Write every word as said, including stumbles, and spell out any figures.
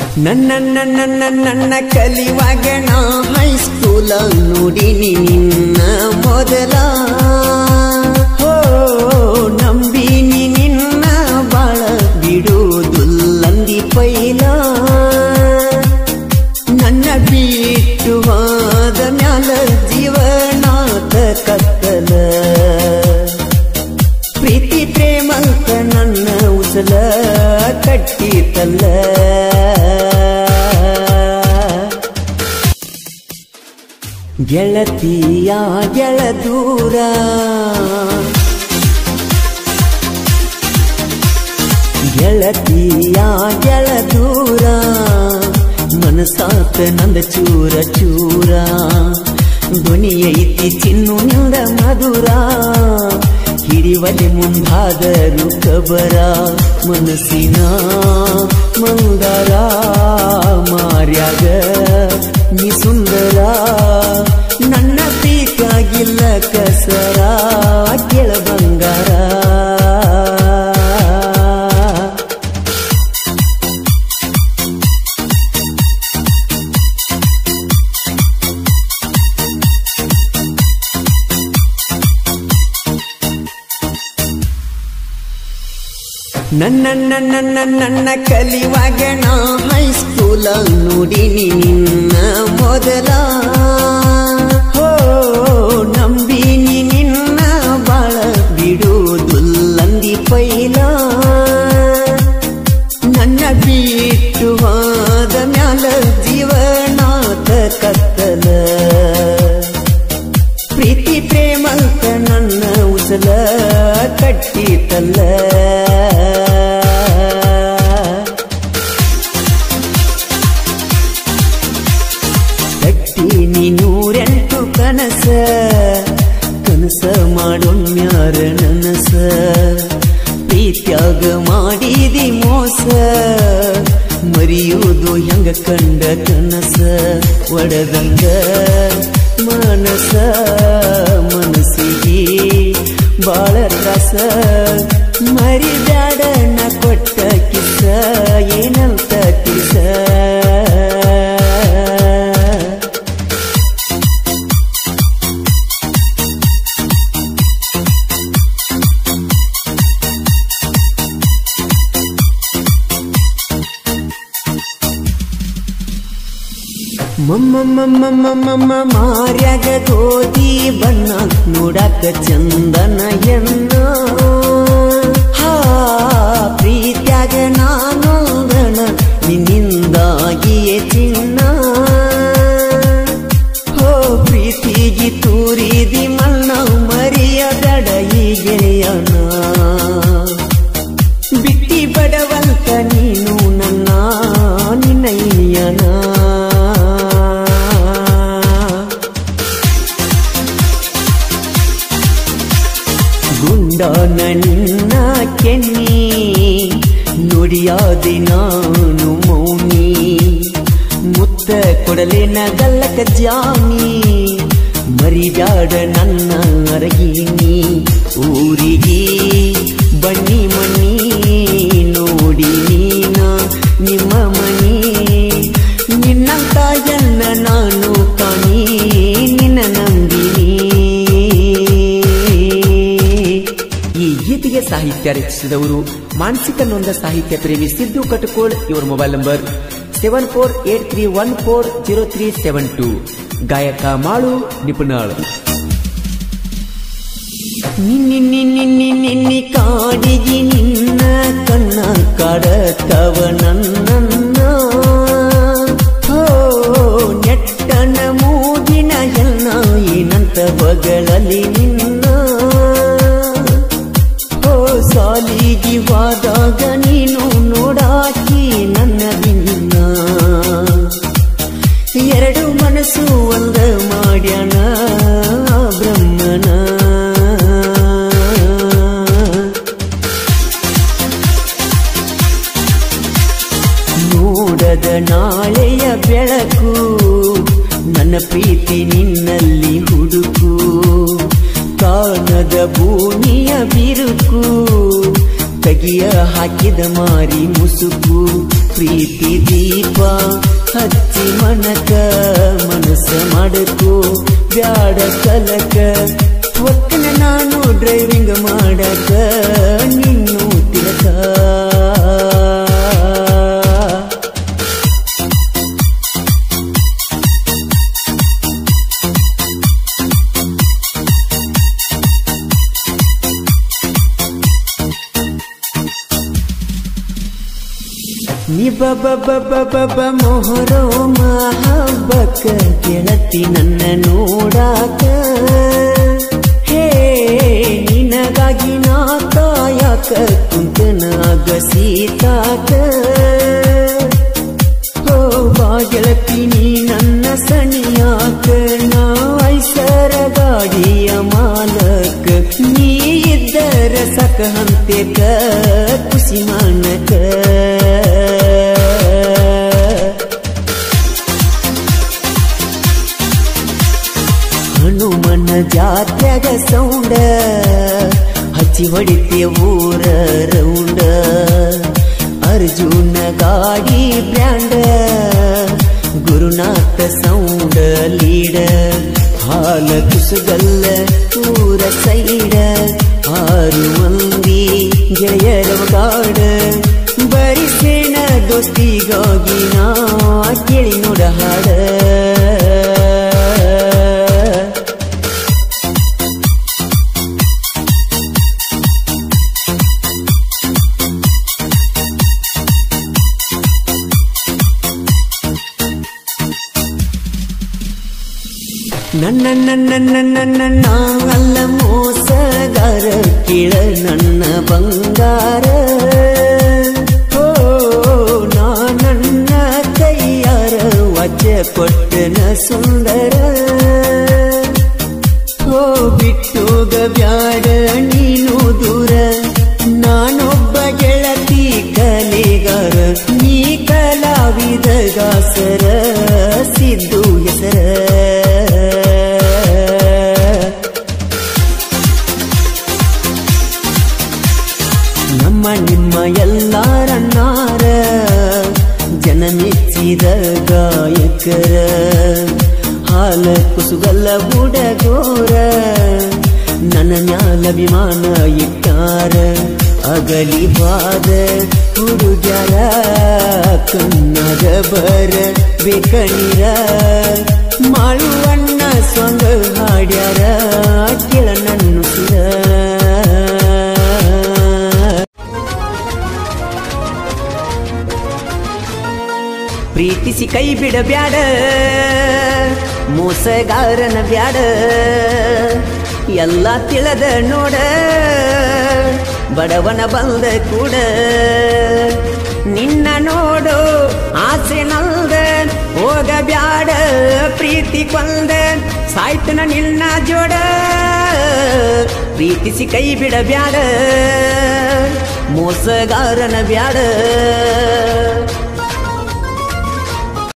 ನನ್ನ ನನ್ನ ನನ್ನ ಕಲಿವಾಗ ನಾ ಹೈಸ್ಕೂಲ ನೋಡಿನಿ ನಿನ್ನ ಮೊದಲ ಹೋ ನಂಬಿನಿ ನಿನ್ನ ಬಾಳ ಬಿಡುವುದಿಲ್ಲಂದಿ ಪೈಲ ನನ್ನ ಬಿಟ್ಟು ಹೋದ ಮ್ಯಾಲ ಜೀವನಾಥ ಕತ್ತಲ ಪ್ರೀತಿ ಪ್ರೇಮಂತ ನನ್ನ ಉಸಲ ಕಟ್ಟಿತಲ್ಲ ಗೆಳತಿಯ ಗೆಳ ದೂರ ಗೆಳತಿಯ ಗೆಳ ದೂರ ಮನಸಾತ ನಂದ ಚೂರ ಚೂರ ಧ್ವನಿ ಐತಿ ಚಿನ್ನು ನಿಂದ ಮಧುರ ಹಿರಿವಲೆ ಮುಂದಾದರು ಕಬರ ಮನಸ್ಸಿನ ಮಂದರ ಮಾರ್ಯಾಗ ನೀ ಸುಂದರ ನನ್ನ ಬೇಕಾಗಿಲ್ಲ ಕಸರ ಕೆಳ ಬಂಗಾರ ನನ್ನ ನನ್ನ ನನ್ನ ಕಲಿವಾಗ ನಾ ಹೈಸ್ಕೂಲ ನೋಡಿನಿ ನಿನ್ನ ಮೊದಲ ಹೋ ನಂಬಿನಿ ನಿನ್ನ ಬಾಳ ಬಿಡುವುದಿಲ್ಲಂದಿ ಪೈಲ ನನ್ನ ಬಿಟ್ಟು ಹೋದ ಮ್ಯಾಲ ಜೀವನಾಥ ಕತ್ತಲ ಪ್ರೀತಿ ಪ್ರೇಮಂತ ನನ್ನ ಉಸಲ ಕಟ್ಟಿತಲ್ಲ ನೂರೆಂಟು ಕನಸ ಕನಸ ಮಾಡೋಣ್ಯಾರ ನನಸ ಪ್ರೀತ್ಯಾಗ ಮಾಡಿದಿ ಮೋಸ ಮರಿಯುವುದು ಹೆಂಗ ಕಂಡ ಕನಸ ಒಡದಂಗ ಮನಸ ಮನಸ್ಸಿಗೆ ಬಾಳ ತ್ರಾಸ ಮರಿಬ್ಯಾಡ ನ ಕೊಟ್ಟ ಕಿಸ ಏನಂತ ಕಿಸ ಮಮ್ಮ ಮಮ್ಮ ಮಮ್ಮ ಮಾರ್ಯಾಗ ಗೋಧಿ ಬಣ್ಣ ನೋಡಾಕ ಚಂದನ ಎನ್ನ ಹಾ ಪ್ರೀತ್ಯಾಗ ನಾನು ಗಣ ನಿನ್ನಿಂದಾಗಿಯೇ ಚಿನ್ನ ಹೋ ಪ್ರೀತಿಗಿ ತೂರಿದಿ ಮಣ್ಣ ಮರಿಯ ದಡ ಈ ಗೆಳೆಯನ ಬಿಟ್ಟಿ ಬಡವಂತ ನೀನು ನನ್ನ ನಿನ್ನಯ್ಯನ ಗುಂಡನ ನಿನ್ನ ಕೆನ್ನಿ ನುಡಿಯಾದೆ ನಾನು ಮೌನಿ ಮುತ್ತ ಕೊಡಲೇನ ಗಲ್ಲಕ ಜಾನಿ ಮರಿಬ್ಯಾಡ ನನ್ನ ಅರಗಿನಿ ಊರಿಗೆ ಬನ್ನಿ ಮಣ್ಣಿ ನೋಡಿ ನೀನ ನಿಮ್ಮ ಮನಿ ನಿನ್ನಂತ ಎನ್ನ ನಾನು ಕಾಣಿ ನಿನ್ನ ನಂಬಿನಿ ಈ ಗೀತೆಗೆ ಸಾಹಿತ್ಯ ರಚಿಸಿದವರು ಮಾನಸಿಕ ನೊಂದ ಸಾಹಿತ್ಯ ಪ್ರೇಮಿ ಸಿದ್ದು ಕಟಕೋಳ್. ಇವರ mobile number seven four eight three one four zero three seven two. ಗಾಯಕ ಮಾಳು ನಿಪುಣಾಳ್. ನಿನ್ನಿ ನಿನ್ನಿ ನಿನ್ನಿ ಕಾಡಿಗಿ ನಿನ್ನ ಕಣ್ಣ ಕಾಡತವ ನನ್ನ ಹೋ ನೆಟ್ಟನ ಮೂಗಿನ ಹೆಣ್ಣ ಏನಂತ ಬಗಳಲಿ ನಿನ್ನ ಸಾಲಿಗಿ ವಾದಾಗ ನೀನು ನೋಡಾಕಿ ನನ್ನ ನಿನ್ನ ಎರಡು ಮನಸ್ಸು ಒಂದ ಮಾಡ್ಯಾನ ಬ್ರಹ್ಮನ ನೋಡದ ನಾಳೆಯ ಬೆಳಕು ನನ್ನ ಪ್ರೀತಿ ನಿನ್ನಲ್ಲಿ ಹುಡುಕು ಕಾಣದ ಭೂಮಿಯ ಬಿರುಕು ತಗಿಯ ಹಾಕಿದ ಮಾರಿ ಮುಸುಕು ಪ್ರೀತಿ ದೀಪ ಹಚ್ಚಿ ಮನಕ ಮನಸ್ಸ ಮಾಡಕು ಬ್ಯಾಡ ಕಲಕ ಒಕ್ಕನ ನಾನು ಡ್ರೈವಿಂಗ್ ಮಾಡಕ ನಿನ್ನು ತಿಲಕ ನಿಬ ಬಬ ಬಬ ಬ ಮೊಹರೋ ಮಹಬ್ಬಕ ಗೆಳತಿ ನನ್ನ ನೋಡಾಕ ಹೇ ನಿನಗಾಗಿ ನಾ ಕಾಯಕ ಕುಂತನಾಗ ಸೀತಾಕ ಹೋ ಬಾ ಗೆಳತಿ ನೀ ನನ್ನ ಸನಿಯಾಕ ನಾ ಐಸರ ಗಾಡಿಯ ಮಾಲಕ ನೀ ಇದ್ದರ ಸಕ ಹಂತೆಕ ಖುಷಿ ಮಾನಕ ಹನುಮನ ಜಾತ್ಯಾಗ ಸೌಂಡ ಹಚ್ಚಿ ಹೊಡಿತೆ ಊರ ರೌಂಡ ಅರ್ಜುನ ಗಾಡಿ ಬ್ರ್ಯಾಂಡ ಗುರುನಾಥ ಸೌಂಡ ಲೀಡ ಹಾಲ ಕುಸುಗಲ್ಲ ಊರ ಸೈಡ ಆರು ಮಂದಿ ಗೆಳೆಯರ ಗಾಡ ಬರಿಸೇನ ದೋಸ್ತಿಗಾಗಿ ನಾ ಕೇಳಿ ನೋಡ ಹಾಡ ನನ್ನ ನನ್ನ ನನ್ನ ನಾವಲ್ಲ ಮೋಸಗಾರ ಕೇಳ ನನ್ನ ಬಂಗಾರ ಓ ನಾ ನನ್ನ ಕೈಯಾರ ವಚ ಕೊಟ್ಟನ ಸುಂದರ ಓ ಬಿಟ್ಟೋಗ ಬ್ಯಾಡ ನೀನು ದೂರ ನಾನೊಬ್ಬ ಗೆಳತಿ ಕಲೆಗಾರ ನೀ ಕಲಾವಿದಗಾಸರ ಸಿದ್ದು ಹೆಸರ ನಮ್ಮ ನಿಮ್ಮ ಎಲ್ಲಾರನ್ನಾರ ಜನ ಮೆಚ್ಚಿದ ಗಾಯಕರ ಹಾಲ ಕುಸುಗಲ್ಲ ಬುಡಗೋರ ನನ್ನ ಮ್ಯಾಲ ಅಭಿಮಾನ ಇಟ್ಟಾರ ಅಗಲಿ ಬಾದ ಹುಡುಗ್ಯಾರ ಕಣ್ಣಾಗ ಬರ ಬೇಕಣಿರ ಮಾಳುವಣ್ಣ ಸ್ವಂಗ ಹಾಡ್ಯಾರ ಕೇಳ ನನ್ನ ಸುರ ಪ್ರೀತಿಸಿ ಕೈ ಬಿಡಬ್ಯಾಡ ಮೋಸಗಾರನ ಬ್ಯಾಡ ಎಲ್ಲ ತಿಳದ ನೋಡ ಬಡವನ ಬಂದ ಕೂಡ ನಿನ್ನ ನೋಡು ಆಸೆ ನಲ್ದ ಹೋಗ ಬ್ಯಾಡ ಪ್ರೀತಿ ಕೊಂದ ಸಾಯ್ತನ ನಿನ್ನ ಜೋಡ ಪ್ರೀತಿಸಿ ಕೈ ಬಿಡಬ್ಯಾಡ ಮೋಸಗಾರನ ಬ್ಯಾಡ